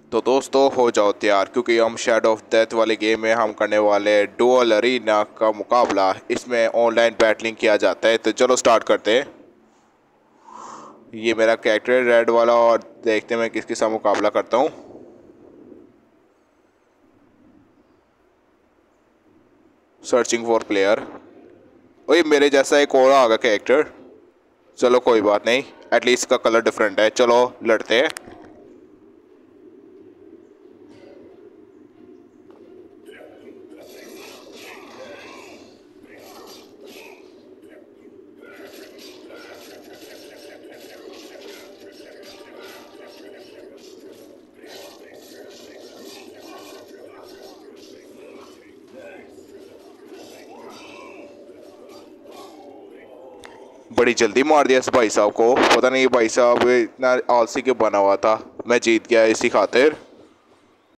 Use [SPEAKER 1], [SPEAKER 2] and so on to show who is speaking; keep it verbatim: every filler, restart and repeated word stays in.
[SPEAKER 1] तो दोस्तों हो जाओ तैयार, क्योंकि हम शैडो ऑफ डेथ वाले गेम में हम करने वाले डुअल अरीना का मुकाबला। इसमें ऑनलाइन बैटलिंग किया जाता है, तो चलो स्टार्ट करते हैं। ये मेरा कैरेक्टर रेड वाला, और देखते हैं मैं किसके साथ मुकाबला करता हूँ। Searching for player. ओए मेरे जैसा एक और आ गया कैरेक्टर। चलो कोई बात नहीं, एटलीस्ट का कलर डिफरेंट है। चलो लड़ते हैं। बड़ी जल्दी मार दिया इस भाई साहब को। पता नहीं भाई साहब इतना आलसी क्यों बना हुआ था। मैं जीत गया इसी खातिर।